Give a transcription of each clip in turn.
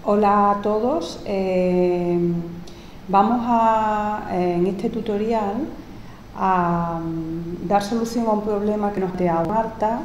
Hola a todos. Vamos en este tutorial a dar solución a un problema que nos plantea Marta.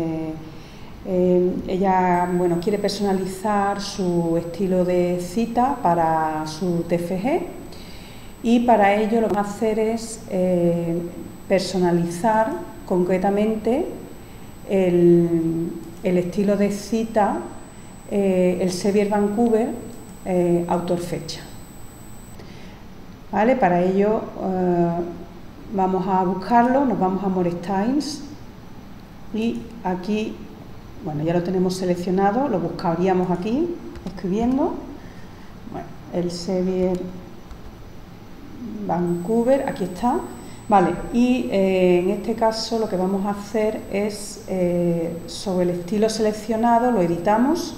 Ella quiere personalizar su estilo de cita para su TFG y para ello lo que vamos a hacer es personalizar concretamente el estilo de cita, el Sevier Vancouver autor-fecha. ¿Vale? Para ello vamos a buscarlo, nos vamos a More Styles y aquí, ya lo tenemos seleccionado, lo buscaríamos aquí, escribiendo, el Sevier Vancouver, aquí está. Vale, y en este caso lo que vamos a hacer es, sobre el estilo seleccionado, lo editamos.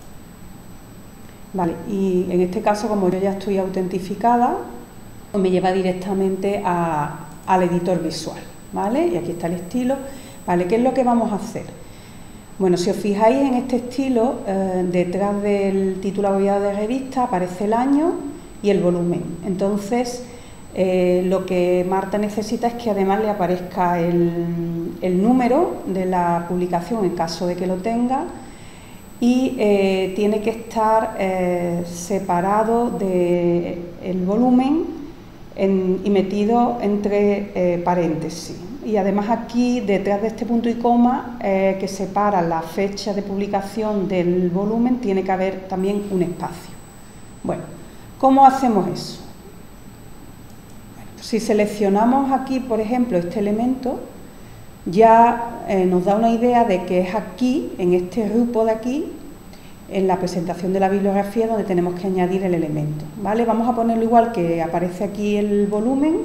Vale, y en este caso, como yo ya estoy autentificada, me lleva directamente al editor visual, ¿vale? Y aquí está el estilo. Vale, ¿qué es lo que vamos a hacer? Bueno, si os fijáis en este estilo, detrás del título abreviado de revista aparece el año y el volumen. Entonces, lo que Marta necesita es que además le aparezca el número de la publicación en caso de que lo tenga y tiene que estar separado del volumen y metido entre paréntesis. Y además aquí, detrás de este punto y coma que separa la fecha de publicación del volumen, tiene que haber también un espacio. Bueno, ¿cómo hacemos eso? Si seleccionamos aquí, por ejemplo, este elemento, ya nos da una idea de que es aquí, en este grupo de aquí, en la presentación de la bibliografía, donde tenemos que añadir el elemento, ¿vale? Vamos a ponerlo igual que aparece aquí el volumen,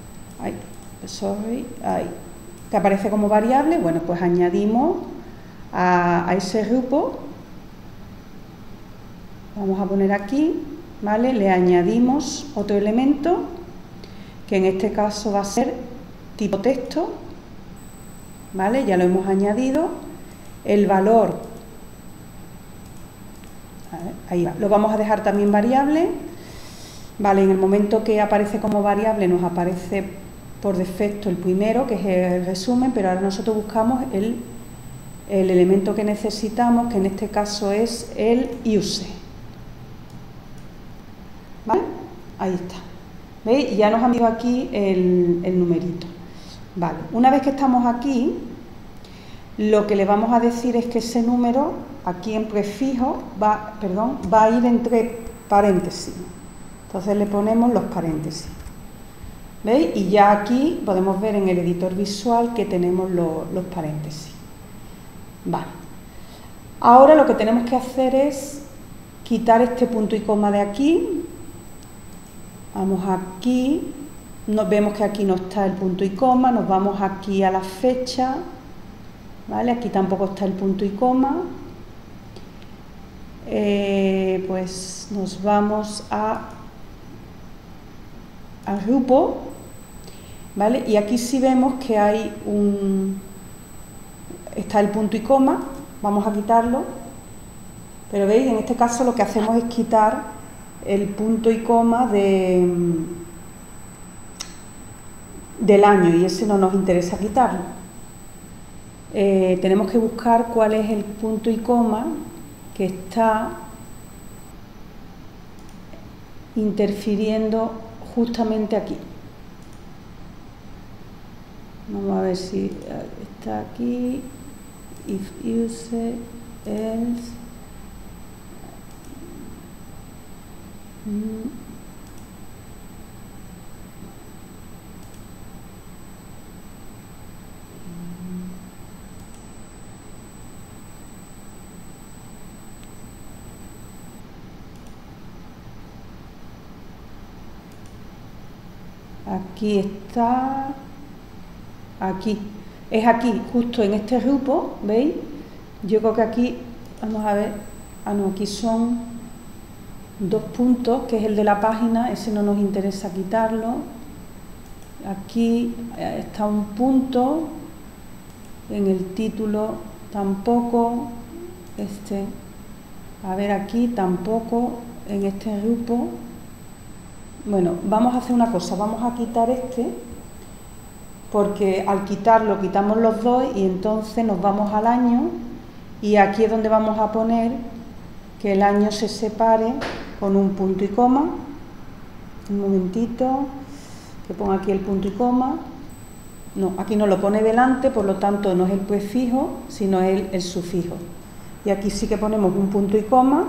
que aparece como variable. Bueno, pues añadimos a ese grupo, vamos a poner aquí, ¿vale? Le añadimos otro elemento, que en este caso va a ser tipo texto, ¿vale? Ya lo hemos añadido. El valor, ahí va, lo vamos a dejar también variable, ¿vale? En el momento que aparece como variable nos aparece por defecto el primero, que es el resumen, pero ahora nosotros buscamos el elemento que necesitamos, que en este caso es el use, ¿vale? Ahí está. ¿Veis? Ya nos han dado aquí el numerito. Vale, una vez que estamos aquí, lo que le vamos a decir es que ese número, aquí en prefijo, va a ir entre paréntesis. Entonces le ponemos los paréntesis. ¿Veis? Y ya aquí podemos ver en el editor visual que tenemos los paréntesis. Vale. Ahora lo que tenemos que hacer es quitar este punto y coma de aquí. Vamos aquí, vemos que aquí no está el punto y coma, nos vamos aquí a la fecha, ¿vale? Aquí tampoco está el punto y coma. Pues nos vamos al grupo, ¿vale? Y aquí sí vemos que hay está el punto y coma, vamos a quitarlo, pero veis, en este caso lo que hacemos es quitar el punto y coma del año, y ese no nos interesa quitarlo. Tenemos que buscar cuál es el punto y coma que está interfiriendo justamente aquí. Vamos a ver si está aquí. If use, else. Aquí está, aquí, es aquí, justo en este grupo, ¿veis? Yo creo que aquí, vamos a ver, no, aquí son 2 puntos, que es el de la página, ese no nos interesa quitarlo. Aquí está un punto, en el título tampoco, A ver, aquí tampoco, en este grupo. Bueno, vamos a hacer una cosa, vamos a quitar este, porque al quitarlo quitamos los dos y entonces nos vamos al año y aquí es donde vamos a poner que el año se separe con un punto y coma. Un momentito, que ponga aquí el punto y coma. No, aquí no lo pone delante, por lo tanto no es el prefijo, sino el sufijo. Y aquí sí que ponemos un punto y coma,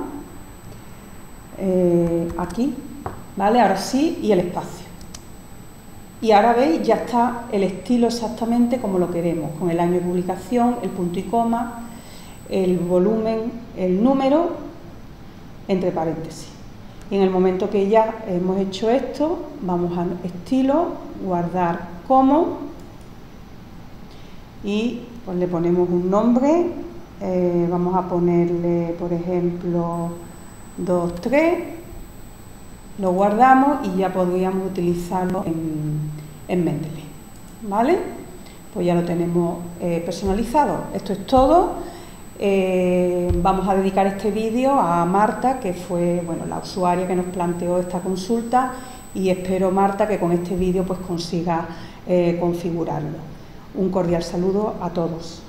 aquí, ¿vale? Ahora sí, y el espacio. Y ahora veis, ya está el estilo exactamente como lo queremos, con el año de publicación, el punto y coma, el volumen, el número, entre paréntesis. Y en el momento que ya hemos hecho esto, vamos a estilo, guardar como, y pues le ponemos un nombre, vamos a ponerle, por ejemplo, 2, 3, lo guardamos y ya podríamos utilizarlo en Mendeley, ¿vale? Pues ya lo tenemos personalizado. Esto es todo. Vamos a dedicar este vídeo a Marta, que fue, bueno, la usuaria que nos planteó esta consulta, y espero, Marta, que con este vídeo pues consiga configurarlo. Un cordial saludo a todos.